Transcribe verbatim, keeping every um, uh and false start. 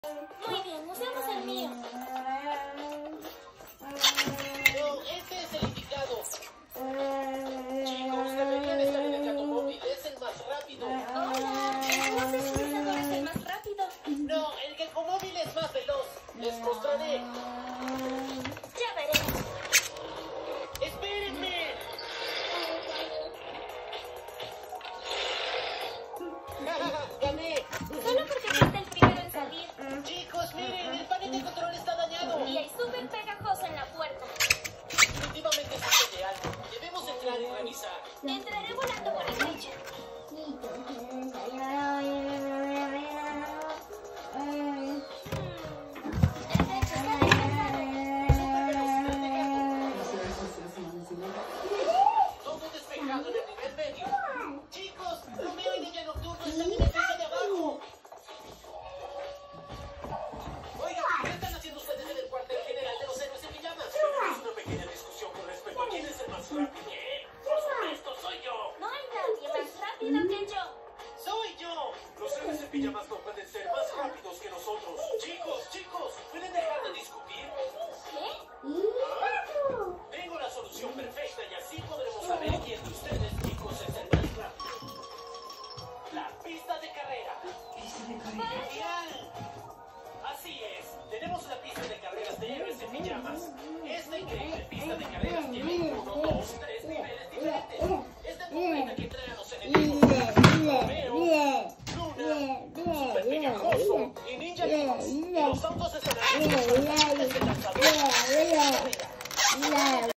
Muy bien, usemos el mío. No, este es el indicado. Chicos, deberían estar en el automóvil. Es el más rápido. Hola, el deslizador es el más rápido. No, el Geckomóvil es más veloz. Les mostraré. Ya veremos. ¡Espérenme! ¡Gané! Solo porque fuiste el primero en salir. Chicos, miren, el panel de control está dañado. Y hay súper pegajoso en la puerta. Definitivamente sucede algo. Debemos entrar y revisar. Entraré volando por el techo. El techo está despejado. Todo despejado en el nivel medio. Chicos, Romeo y Niña Nocturno están en el piso de abajo. Oigan, ¿qué están haciendo ustedes en el cuartel general de los héroes en pijamas? Tenemos una pequeña discusión con respecto a quién es el más rápido. ¿Qué? Por supuesto, soy yo. No hay nadie más rápido que yo. ¡Soy yo! Los héroes en pijamas no pueden ser más rápidos que nosotros. Chicos, chicos, pueden dejar